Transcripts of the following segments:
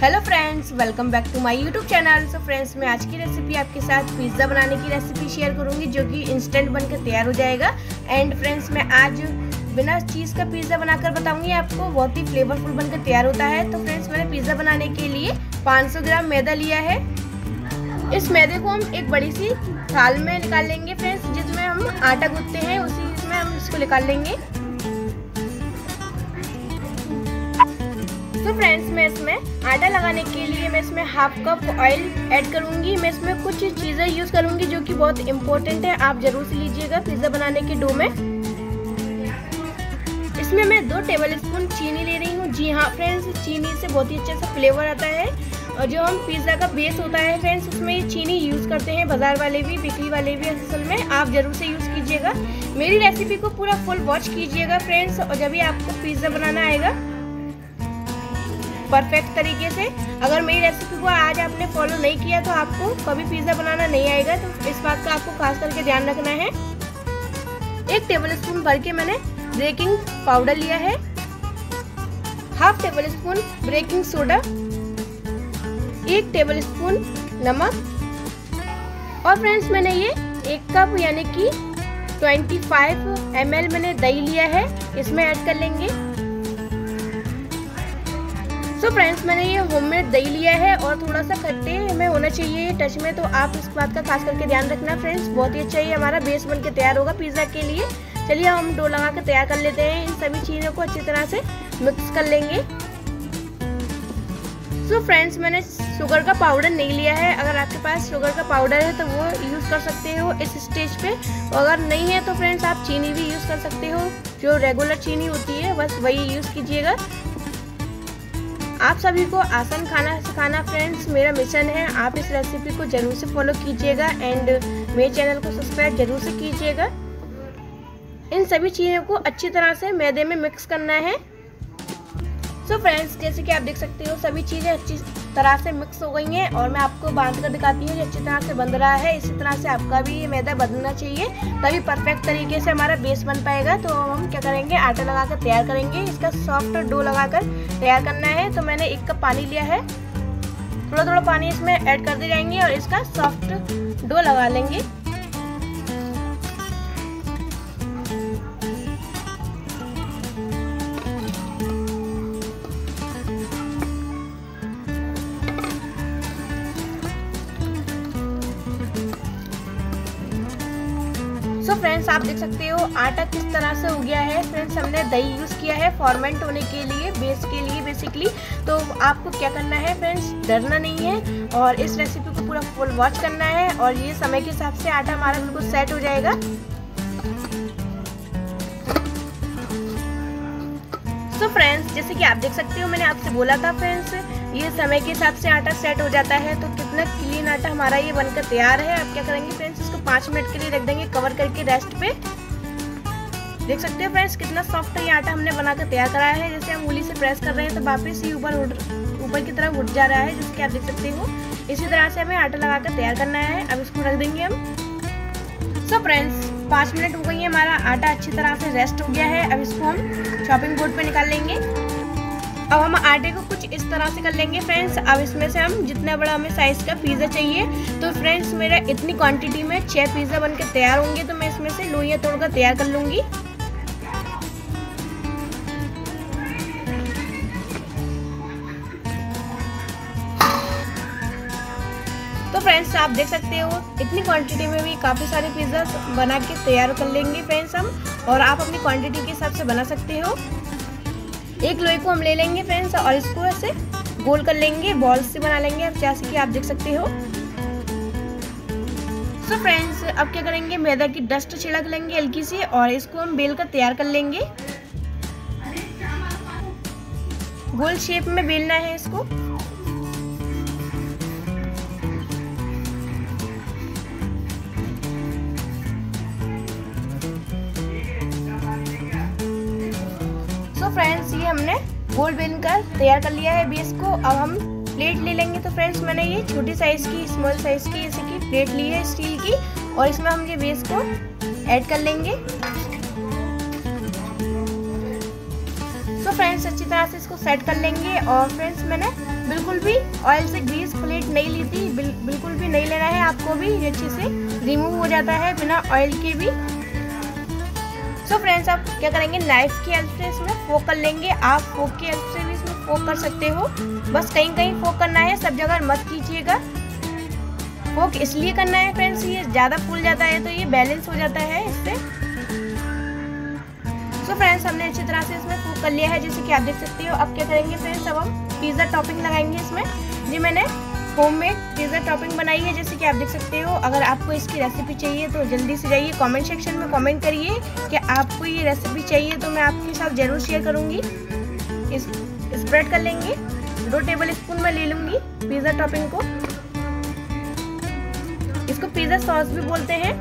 Hello friends, welcome back to my YouTube channel. So friends, मैं आज की recipe आपके साथ पिज़्ज़ा बनाने की रेसिपी शेयर करूंगी जो कि इंस्टेंट बनकर तैयार हो जाएगा। एंड फ्रेंड्स, मैं आज बिना चीज़ का पिज़्ज़ा बनाकर बताऊंगी आपको, बहुत ही फ्लेवरफुल बनकर तैयार होता है। तो फ्रेंड्स, मैंने पिज़्ज़ा बनाने के लिए 500 ग्राम मैदा लिया है। इस मैदे को हम एक बड़ी सी थाल में निकाल लेंगे फ्रेंड्स, जिसमें हम आटा गूंथते हैं उसी में हम इसको निकाल लेंगे। तो फ्रेंड्स, मैं इसमें आटा लगाने के लिए मैं इसमें हाफ कप ऑयल ऐड करूंगी। मैं इसमें कुछ चीज़ें यूज़ करूंगी जो कि बहुत इंपॉर्टेंट है, आप जरूर से लीजिएगा पिज़्ज़ा बनाने के डो में। इसमें मैं 2 टेबल स्पून चीनी ले रही हूँ। जी हाँ फ्रेंड्स, चीनी से बहुत ही अच्छा सा फ्लेवर आता है और जो हम पिज़्ज़ा का बेस होता है फ्रेंड्स, उसमें ये चीनी यूज़ करते हैं बाज़ार वाले भी, बेकरी वाले भी। असल में आप ज़रूर से यूज़ कीजिएगा। मेरी रेसिपी को पूरा फुल वॉच कीजिएगा फ्रेंड्स, और जब भी आपको पिज़्ज़ा बनाना आएगा परफेक्ट तरीके से। अगर मेरी रेसिपी को आज आपने फॉलो नहीं किया तो आपको कभी पिज़्ज़ा बनाना नहीं आएगा। तो इस बात का आपको खास करके ध्यान रखना है। 1 टेबल स्पून भर के मैंने बेकिंग पाउडर लिया है, half tablespoon baking soda, 1 tablespoon नमक, और फ्रेंड्स मैंने ये 1 कप यानी कि 25 ml मैंने दही लिया है, इसमें ऐड कर लेंगे। तो फ्रेंड्स, मैंने ये होममेड दही लिया है और थोड़ा सा खट्टे में होना चाहिए ये टच में, तो आप इस बात का खास करके ध्यान रखना फ्रेंड्स। बहुत ही अच्छा ये हमारा बेस बन के तैयार होगा पिज़्ज़ा के लिए। चलिए हम डो लगा के तैयार कर लेते हैं। इन सभी चीज़ों को अच्छी तरह से मिक्स कर लेंगे। सो फ्रेंड्स, मैंने शुगर का पाउडर नहीं लिया है। अगर आपके पास शुगर का पाउडर है तो वो यूज़ कर सकते हो इस स्टेज पे, और अगर नहीं है तो फ्रेंड्स आप चीनी भी यूज़ कर सकते हो। जो रेगुलर चीनी होती है बस वही यूज़ कीजिएगा। आप सभी को आसान खाना सिखाना फ्रेंड्स मेरा मिशन है। आप इस रेसिपी को जरूर से फॉलो कीजिएगा एंड मेरे चैनल को सब्सक्राइब जरूर से कीजिएगा। इन सभी चीज़ों को अच्छी तरह से मैदे में मिक्स करना है। सो फ्रेंड्स, जैसे कि आप देख सकते हो सभी चीज़ें अच्छी तरह से मिक्स हो गई हैं और मैं आपको बांध कर दिखाती हूँ कि अच्छी तरह से बंध रहा है। इसी तरह से आपका भी ये मैदा बंधना चाहिए, तभी परफेक्ट तरीके से हमारा बेस बन पाएगा। तो हम क्या करेंगे, आटा लगाकर तैयार करेंगे। इसका सॉफ्ट डो लगाकर तैयार करना है। तो मैंने 1 कप पानी लिया है, थोड़ा थोड़ा पानी इसमें ऐड करते जाएंगे और इसका सॉफ्ट डो लगा लेंगे। तो फ्रेंड्स, आप देख सकते हो आटा किस तरह से हो गया है। फ्रेंड्स, हमने दही यूज़ किया है फॉर्मेंट होने के लिए, बेस के लिए बेसिकली। तो आपको क्या करना है फ्रेंड्स, डरना नहीं है और इस रेसिपी को पूरा फुल वॉच करना है, और ये समय के हिसाब से आटा हमारा बिल्कुल सेट हो जाएगा। तो फ्रेंड्स, जैसे कि आप देख सकते हो मैंने आपसे बोला था फ्रेंड्स, ये समय के हिसाब से आटा सेट हो जाता है। तो कितना क्लीन आटा हमारा ये बनकर तैयार है। आप क्या करेंगे फ्रेंड्स, इसको 5 मिनट के लिए रख देंगे कवर करके रेस्ट पे। देख सकते हो फ्रेंड्स कितना सॉफ्ट ये आटा हमने बनाकर तैयार कराया है। जैसे हम उंगली से प्रेस कर रहे हैं तो वापस ही ऊपर की तरफ उठ जा रहा है, जैसे कि आप देख सकते हो। इसी तरह से हमें आटा लगाकर तैयार करना है। अब इसको रख देंगे हम। सो फ्रेंड्स, 5 मिनट हो गई है, हमारा आटा अच्छी तरह से रेस्ट हो गया है। अब इसको हम चॉपिंग बोर्ड पे निकाल लेंगे। अब हम आटे को कुछ इस तरह से कर लेंगे फ्रेंड्स। अब इसमें से हम जितना बड़ा हमें साइज़ का पिज़्ज़ा चाहिए, तो फ्रेंड्स मेरा इतनी क्वांटिटी में 6 पिज़्ज़ा बनकर तैयार होंगे, तो मैं इसमें से लोइयाँ तोड़कर तैयार कर लूँगी। तो फ्रेंड्स, आप देख सकते हो इतनी क्वांटिटी में भी काफ़ी सारे पिज़्ज़ा बना के तैयार कर लेंगे फ्रेंड्स हम, और आप अपनी क्वांटिटी के हिसाब से बना सकते हो। एक लोई को हम ले लेंगे फ्रेंड्स और इसको ऐसे गोल कर लेंगे, बॉल्स से बना लेंगे, अब जैसे कि आप देख सकते हो। सो फ्रेंड्स, अब क्या करेंगे, मैदा की डस्ट छिड़क लेंगे हल्की सी और इसको हम बेल कर तैयार कर लेंगे। गोल शेप में बेलना है इसको। तो फ्रेंड्स, ये हमने गोल बेल कर तैयार कर लिया है बेस को। अब हम प्लेट ले लेंगे। तो फ्रेंड्स, मैंने ये छोटी साइज़ की, स्मॉल साइज़ की जैसे कि प्लेट ली है स्टील की, और इसमें हम ये बेस को ऐड कर लेंगे। तो फ्रेंड्स अच्छी तरह से इसको सेट कर लेंगे। और फ्रेंड्स मैंने बिल्कुल भी ऑयल से ग्रीस प्लेट नहीं ली थी, बिल्कुल भी नहीं लेना है आपको भी। ये अच्छे से रिमूव हो जाता है बिना ऑयल के भी। सो फ्रेंड्स, आप क्या करेंगे, नाइफ की हेल्प से इसमें फोक कर लेंगे। आप फोक की हेल्प से भी इसमें फोक कर सकते हो, बस कहीं कहीं फोक करना है, सब जगह मत कीजिएगा। फोक इसलिए करना है फ्रेंड्स, ये ज़्यादा फूल जाता है तो ये बैलेंस हो जाता है इससे। सो फ्रेंड्स, हमने अच्छी तरह से इसमें फोक कर लिया है, जैसे कि आप देख सकते हो। अब क्या करेंगे फ्रेंड्स, अब हम पिज़्ज़ा टॉपिंग लगाएंगे इसमें। जी मैंने होममेड पिज़्ज़ा टॉपिंग बनाई है, जैसे कि आप देख सकते हो। अगर आपको इसकी रेसिपी चाहिए तो जल्दी से जाइए कमेंट सेक्शन में कमेंट करिए कि आपको ये रेसिपी चाहिए, तो मैं आपके साथ ज़रूर शेयर करूँगी। स्प्रेड कर लेंगे, 2 टेबल स्पून में ले लूँगी पिज़्ज़ा टॉपिंग को। इसको पिज़्ज़ा सॉस भी बोलते हैं।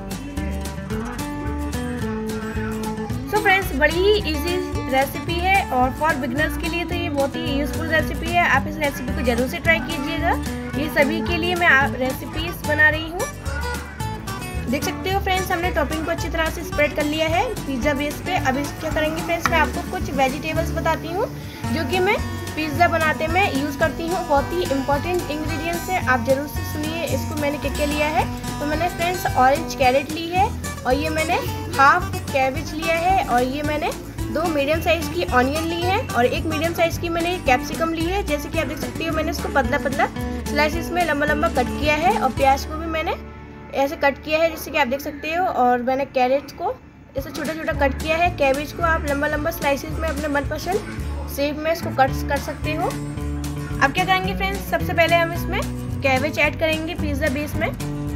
सो फ्रेंड्स, बड़ी ही इजी रेसिपी है और फॉर बिगनर्स के लिए तो ये बहुत ही यूजफुल रेसिपी है। आप इस रेसिपी को जरूर से ट्राई कीजिएगा। ये सभी के लिए मैं रेसिपीज बना रही हूँ। देख सकते हो फ्रेंड्स, हमने टॉपिंग को अच्छी तरह से स्प्रेड कर लिया है पिज़्ज़ा बेस पे। अब इस क्या करेंगे फ्रेंड्स, मैं आपको कुछ वेजिटेबल्स बताती हूँ जो कि मैं पिज़्ज़ा बनाते में यूज़ करती हूँ। बहुत ही इंपॉर्टेंट इंग्रेडिएंट्स है, आप जरूर से सुनिए इसको। मैंने क्या क्या लिया है, तो मैंने फ्रेंड्स ऑरेंज कैरेट ली है, और ये मैंने हाफ कैबेज लिया है, और ये मैंने 2 मीडियम साइज़ की ऑनियन ली है, और 1 मीडियम साइज़ की मैंने कैप्सिकम ली है। जैसे कि आप देख सकते हो, मैंने इसको पतला पतला स्लाइसिस में लंबा लंबा कट किया है, और प्याज को भी मैंने ऐसे कट किया है, जैसे कि आप देख सकते हो। और मैंने कैरेट को ऐसे छोटा छोटा कट किया है। कैबेज को आप लंबा लंबा स्लाइसिस में अपने मनपसंद शेप में इसको कट कर सकते हो। अब क्या करेंगे फ्रेंड्स, सबसे पहले हम इसमें कैबेज ऐड करेंगे पिज़्ज़ा बेस में।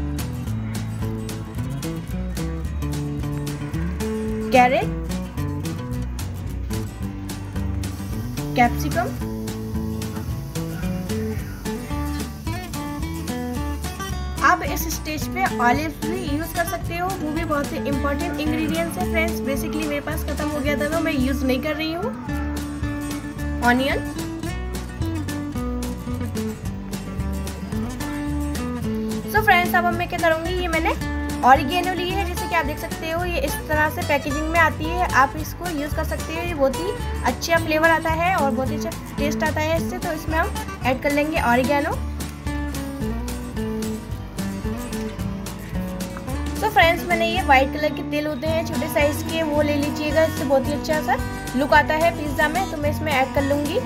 कैरेट, कैप्सिकम, आप इस स्टेज पे ऑलिव भी यूज कर सकते हो, वो भी बहुत ही इंपॉर्टेंट इंग्रेडिएंट्स है फ्रेंड्स। बेसिकली मेरे पास खत्म हो गया था तो मैं यूज नहीं कर रही हूँ। ऑनियन, सो फ्रेंड्स, अब मैं क्या करूँगी, ये मैंने ऑरिगेनो ली है, जैसे कि आप देख सकते हो। ये इस तरह से पैकेजिंग में आती है, आप इसको यूज़ कर सकते हो। ये बहुत ही अच्छा फ्लेवर आता है और बहुत ही अच्छा टेस्ट आता है इससे, तो इसमें हम ऐड कर लेंगे ऑरिगेनो। तो फ्रेंड्स, मैंने ये वाइट कलर के तेल होते हैं छोटे साइज़ के, वो ले लीजिएगा, इससे बहुत ही अच्छा सा लुक आता है पिज़्ज़ा में, तो मैं इसमें ऐड कर लूँगी।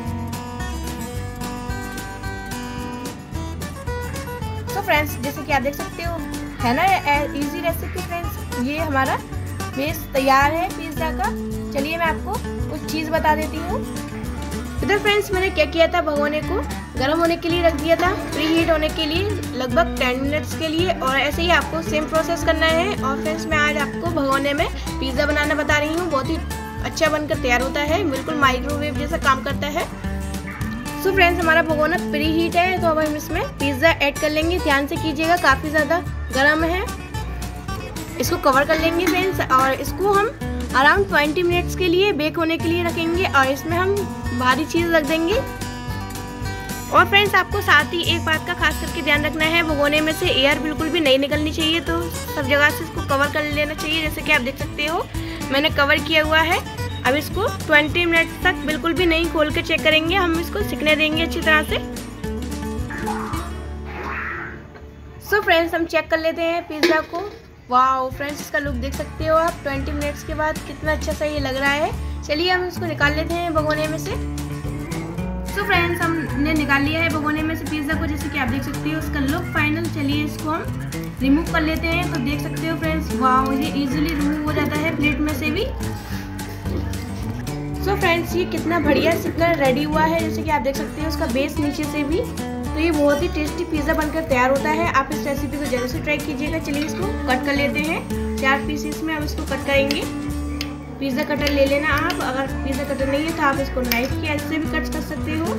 तो फ्रेंड्स, जैसे कि आप देख सकते हो, है ना इजी रेसिपी फ्रेंड्स। ये हमारा बेस तैयार है पिज़्ज़ा का। चलिए मैं आपको कुछ चीज़ बता देती हूँ। इधर फ्रेंड्स, मैंने क्या किया था, भगोने को गर्म होने के लिए रख दिया था, प्री हीट होने के लिए लगभग 10 मिनट्स के लिए। और ऐसे ही आपको सेम प्रोसेस करना है। और फ्रेंड्स, मैं आज आपको भगोने में पिज़्ज़ा बनाना बता रही हूँ। बहुत ही अच्छा बनकर तैयार होता है, बिल्कुल माइक्रोवेव जैसा काम करता है। सो फ्रेंड्स, हमारा भगोना प्री हीट है, तो अब हम इसमें पिज़्ज़ा ऐड कर लेंगे। ध्यान से कीजिएगा, काफ़ी ज़्यादा गर्म है। इसको कवर कर लेंगे फ्रेंड्स, और इसको हम अराउंड 20 मिनट्स के लिए बेक होने के लिए रखेंगे। और इसमें हम भारी चीज़ रख देंगे। और फ्रेंड्स, आपको साथ ही एक बात का खास करके ध्यान रखना है, भगोने में से एयर बिल्कुल भी नहीं निकलनी चाहिए, तो सब जगह से इसको कवर कर लेना चाहिए। जैसे कि आप देख सकते हो, मैंने कवर किया हुआ है। अब इसको 20 मिनट तक बिल्कुल भी नहीं खोल के चेक करेंगे, हम इसको सिकने देंगे अच्छी तरह से। सो फ्रेंड्स, हम चेक कर लेते हैं पिज़्ज़ा को। वाओ फ्रेंड्स, इसका लुक देख सकते हो आप 20 मिनट्स के बाद कितना अच्छा सा ये लग रहा है। चलिए हम इसको निकाल लेते हैं भगोने में से। सो फ्रेंड्स, हमने निकाल लिया है भगोने में से पिज़्ज़ा को, जैसे कि आप देख सकते हो उसका लुक फाइनल। चलिए इसको हम रिमूव कर लेते हैं। तो देख सकते हो फ्रेंड्स, वाओ, ये इजीली रिमूव हो जाता है प्लेट में से भी। सो फ्रेंड्स, ये कितना बढ़िया सिककर रेडी हुआ है, जैसे कि आप देख सकते हो उसका बेस नीचे से भी। तो ये बहुत ही टेस्टी पिज़्ज़ा बनकर तैयार होता है। आप इस रेसिपी को जरूर से ट्राई कीजिएगा। चलिए इसको कट कर लेते हैं 4 पीसेस में। अब इसको कट करेंगे। पिज़्ज़ा कटर ले लेना आप, अगर पिज़्ज़ा कटर नहीं है तो आप इसको नाइफ की हेल्प से भी कट कर सकते हो।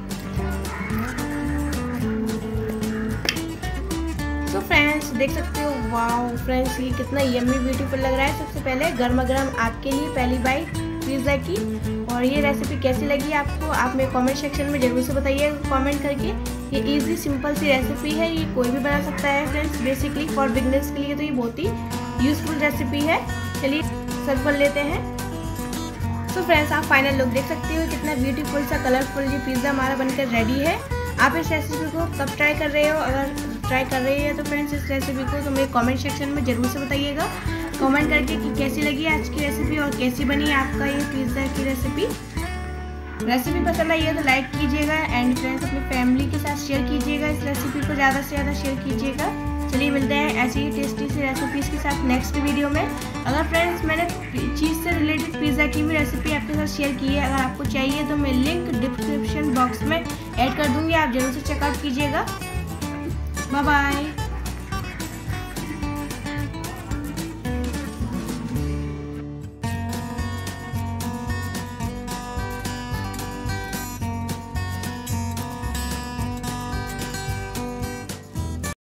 तो फ्रेंड्स, देख सकते हो, वाओ फ्रेंड्स, ये कितना यम्मी ब्यूटीफुल लग रहा है। सबसे पहले गर्मा गर्म आपके लिए पहली बाइट पिज़्ज़ा की। और ये रेसिपी कैसी लगी आपको, आप मेरे कमेंट सेक्शन में ज़रूर से बताइए कमेंट करके। ये इजी सिंपल सी रेसिपी है, ये कोई भी बना सकता है फ्रेंड्स। बेसिकली फॉर बिगनर्स के लिए तो ये बहुत ही यूजफुल रेसिपी है। चलिए सर्व कर लेते हैं। तो फ्रेंड्स, आप फाइनल लुक देख सकते हो, कितना ब्यूटीफुल सा कलरफुल ये पिज़्ज़ा हमारा बनकर रेडी है। आप इस रेसिपी को कब ट्राई कर रहे हो? अगर ट्राई कर रहे हैं तो फ्रेंड्स इस रेसिपी को तो मेरे कमेंट सेक्शन में ज़रूर से बताइएगा कमेंट करके कि कैसी लगी आज की रेसिपी और कैसी बनी आपका ये पिज़्ज़ा की रेसिपी पसंद आई है तो लाइक कीजिएगा एंड फ्रेंड्स अपनी फैमिली के साथ शेयर कीजिएगा। इस रेसिपी को ज़्यादा से ज़्यादा शेयर कीजिएगा। चलिए मिलते हैं ऐसी ही टेस्टी सी रेसिपीज़ के साथ नेक्स्ट वीडियो में। अगर फ्रेंड्स मैंने चीज़ से रिलेटेड पिज़्ज़ा की भी रेसिपी आपके साथ शेयर की है, अगर आपको चाहिए तो मैं लिंक डिस्क्रिप्शन बॉक्स में ऐड कर दूँगी, आप ज़रूर से चेकआउट कीजिएगा। Bye bye.